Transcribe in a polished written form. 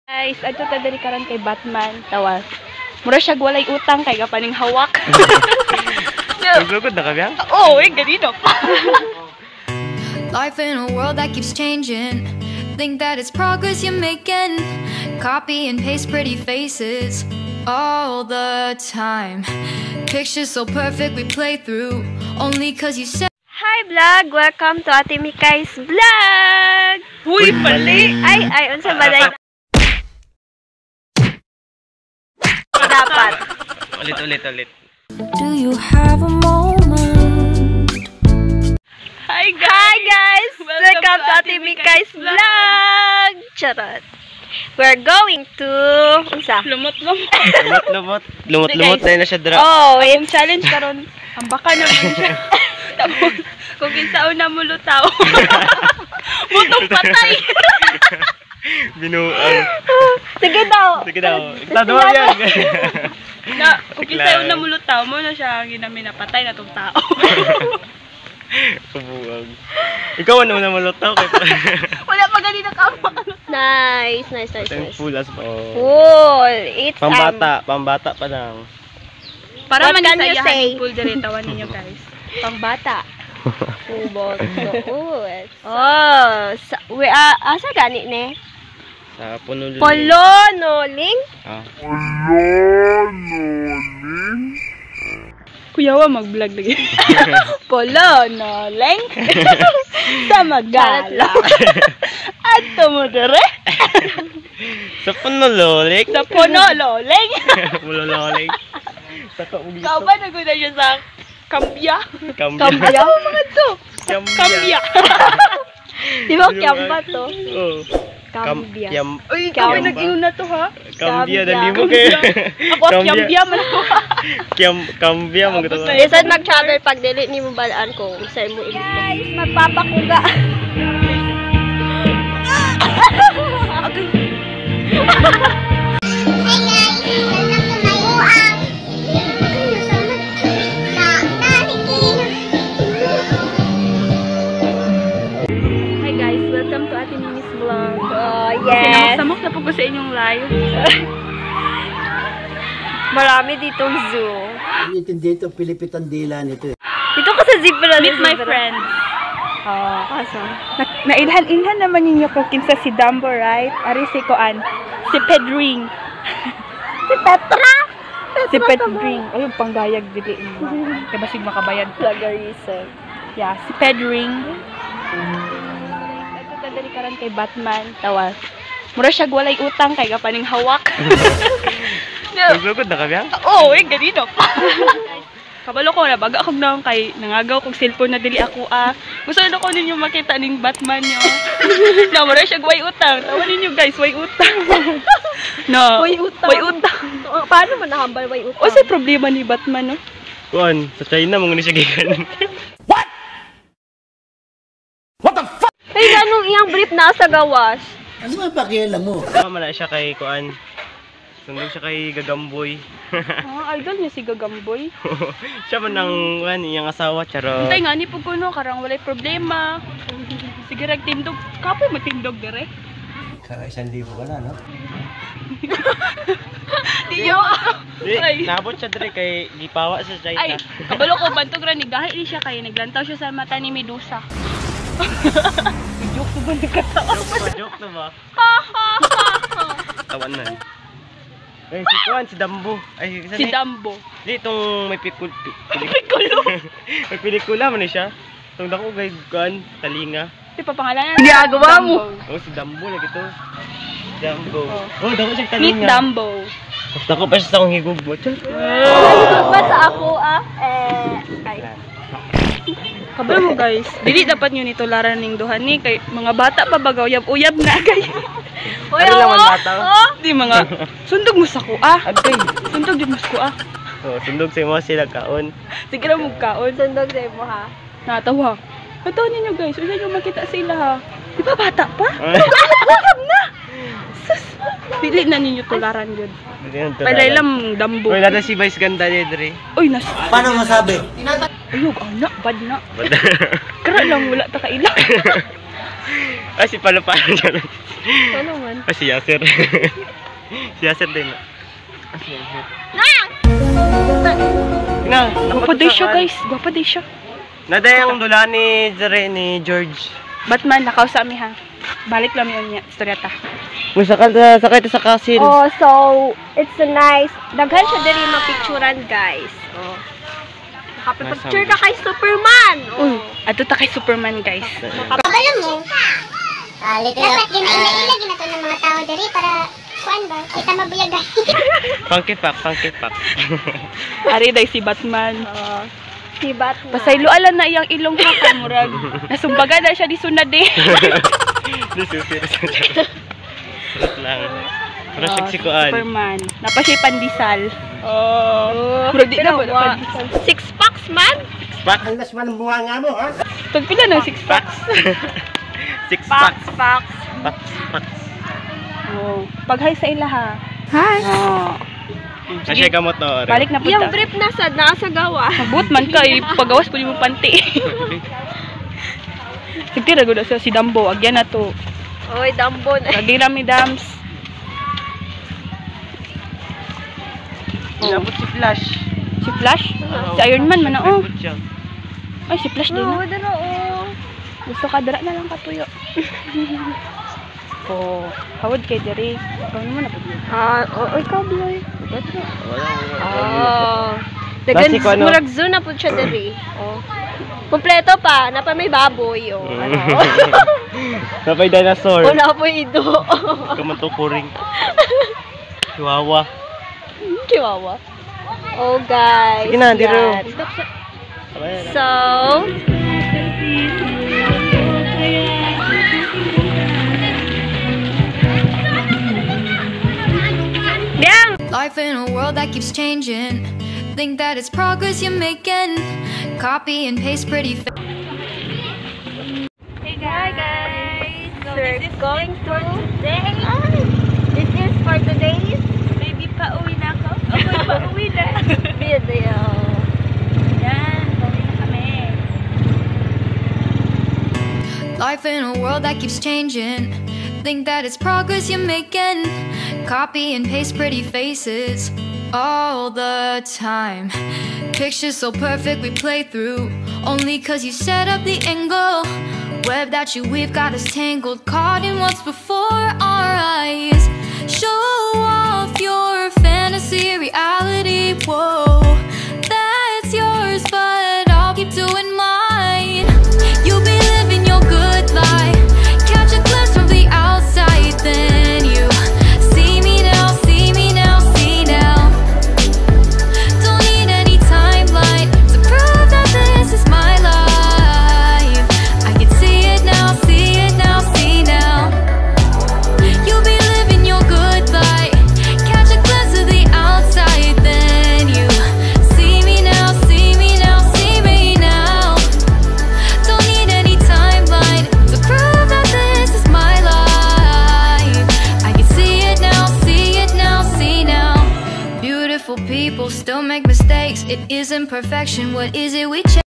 Guys, adto ta diri karon kay Batman. Tawas. Mura siya walay utang kay kapaning hawak. Naglugod na kami? Oo, ganito. Life in a world that keeps changing. Think that it's progress you're making. Copy and paste pretty faces all the time. Pictures so perfect we play through only cause you said. Hi vlog! Welcome to Ate Mikay's vlog! Uy, mali! Ay, unsa balay? Dapat. Ulit. Do you have a moment? Hi Guys! Welcome to Ate Mikay's vlog! Charot! We're going to... Unsa? Lumot-lumot. Lumot na siya dra. Oh, Yung challenge karon, ang baka naman siya. Tapos, kung kinsaon na mulutaw. Mutong patay. Binuang. Sige daw! Tadwa yan. Na, kung kinsaon na mulutaw mo na siya ang ginami na patay na tong tao. Kubuang. Ikaw ano na malutaw kay. Wala pa ganito ka. Nice. Full as pa. Cool! It's Pambata pa lang. Para What can you manisayahan say? yung pool dyan tawan ninyo guys. Pangbata. Ubos. Oh, asa gani ne? Sa Punuling. Polonoling? Ah. Kuyawa mag-vlog lagi. Polonoling? Sa magala. Ato mo dere? Sa Punuling. Sa Punololing? Punuling. Sa kaugito. Kau ba naguna siya sa Kambya? Kambya. Mga to. Kambya. Di ba kyamba to? Oo. Kambya. Uy, kami nag-iuna to ha? Kambya, dali mo kayo. Ako at Kambya man ako. Kambya, mo gito. Bisan mag-travel pag delete ni mo balaan ko. Sa'yo mo ilito. Guys, magpapakuga. Hi guys, welcome to Ate Mimi's vlog. Oh, yes. Samok na po ko sa inyong live. Marami ditong zoo. Hindi ito, Pilipitan dila nito. Dito ko sa zebra. Meet my friends. Kaso? Nailhan-ilhan naman ninyo ko kinsa si Dumbo, right? Ari si Koan. Si Pedring. Si Petra! Si Pedring. Ayun, panggayag dili mo. Kaya basig makabayad. Plagiarism. Yeah, si Pedring. Ito tadali karon kay Batman. Tawas. Mura siya walay utang kay kapaning hawak. Naglugod na kami? Oo, ganito. Kabalo ko na, baga akong naong kay nangagaw kong cellphone na dili ako Gusto na ko ninyo makita ning Batman nyo. No, mura siya way utang. Tawa ninyo guys, way utang. No, Way utang. Way utang. Paano man nahambal way utang? O sa problema ni Batman, no? Kuan, sa China mo ni siya gikan. Hey, anong iyang brief na sa gawas? Ano ba pakialam mo? Tama na siya kay Kuan. Sundog siya kay Gagamboy. Idol niya si Gagamboy. Siya man ang kuan iyang asawa, charo. Hintay nga ni po ko, no? Karang walay problema. Sige, tindog. Kapoy matindog dire. Kaya 1,000 ka na, no? Diyo. Ay. Nabot siya dire kay gipawa sa China. Ay, kabalo ko bantog ra ni gahi ni siya kay naglantaw siya sa mata ni Medusa. Joke to ba nagkatawa? Joke na ba? Tawan na. Eh, si Kuan, si Dumbo. Ay, Si Dumbo. Di itong may pelikula. May pelikula man siya. Itong dako kay Kuan, Talinga. Di pa pangalanan. Ginagawa mo. Oh, si Dumbo lagi to. Dumbo. Oh. Oh, dako siya Meet Talinga. Dumbo. Tapos dako pa siya sa akong higugbo. Ba sa ako, Ay. Kabalo mo guys. Dili dapat nyo nitularan ning duha ni kay mga bata pa bagaw uyab na kay. Hoy, Ano naman bata? Di mga sundog mo sa kuha. Agay. Sundog jud mo sa kuha. Oh, sundog sa imo sila kaon. Sige ra mo kaon. Sundog sa mo, ha? Natawa. Ito ninyo guys, usa nyo makita sila ha. Di ba bata pa? Ah. Uyab na. Sus. Dili na ninyo tularan yun. Palay lang Dumbo. Uy, nada si Vice ganda ni Dre. Uy, Paano masabi? Ayog, anak, bad na. Kara lang, wala ta kailak. Ay, si Palo-Palo dyan. Ano man? Ay, si Yasser. Si Yasser din. Ah, si Yasser. Na, Gwapa day siya, guys. Gwapa day siya. Naday ang dula ni Zare ni George. Batman, lakaw sa amin ha. Balik lang yun niya. Istoryata. Sakay ta sa kasil. Oh, so it's a nice. Daghan siya diri mapicturan, guys. Oh. Nakapipicture na kay Superman. Oh. Ato ta kay Superman, guys. Kabalo mo. Dapat gina-ilag na to ng mga tao diri para kuan ba? Kita mabuyagan. Funky pack. Ari day si Batman. Si Batman. Pasaylo alam na iyang ilong ha kay murag. Nasumbaga na siya di sunad eh. Di susir sa dyan. Sarap lang. Para siksikuan. Superman. Napa siya pandisal. Oh. Murag di na ba pandisal? 6 packs, man. Pack. Alas man ang bunga nga mo, ha? Tagpila ng 6 packs. 6 packs. Packs. Packs. Oh. Pag-hi sa ila ha. Hi. Oh. Kasi kamot na ore. Balik na po Yung ta. brief na sad nakasagawa. Mabut man ka eh. Pagawas po yung panty. Sigtira ko na siya si Dambo. Agyan na to. Oy, dambon. Kagira mi dams. Inabot si Flash. Si Flash? Si Iron Man man na oh. Inabot siya. Ay si Flash din Oo, na. dara oh. Gusto ka dara na lang katuyo. Oh, hawad kay diri. Ikaw naman na pud. Ikaw bloy. Wala. Oh. Dagan Basi ko, ano? murag zoo na pud siya diri. Oh. Kompleto pa, napa may baboy oh. Ano? Napay dinosaur. Wala po ido. Kamantukuring. Chihuahua. Chihuahua. Oh guys. Sige na, dito. yan. So, Life in a world that keeps changing. Think that it's progress you're making. Copy and paste pretty hey guys. So we're going for today. This is for today's Baby pa uwi na ako. Ako pa uwi na. video. Yan, uwi na kami. Life in a world that keeps changing. Think that it's progress you're making. Copy and paste pretty faces all the time. Pictures so perfect we play through. Only cause you set up the angle. Web that you weave got us tangled. Caught in what's before our eyes. Show off your fantasy reality. Whoa, that's yours, but I'll keep doing mine. You'll be living your good life. Catch a glimpse from the outside, then you see me now, see me now, see now. Don't need any timeline to prove that this is my life. I can see it now, see it now, see now. You'll be living your good life. Catch a glimpse of the outside, then you see me now, see me now, see me now. Don't need any timeline to prove that this is my life. I can see it now, see it now, see now. Beautiful people still make mistakes. It isn't perfection. What is it we change?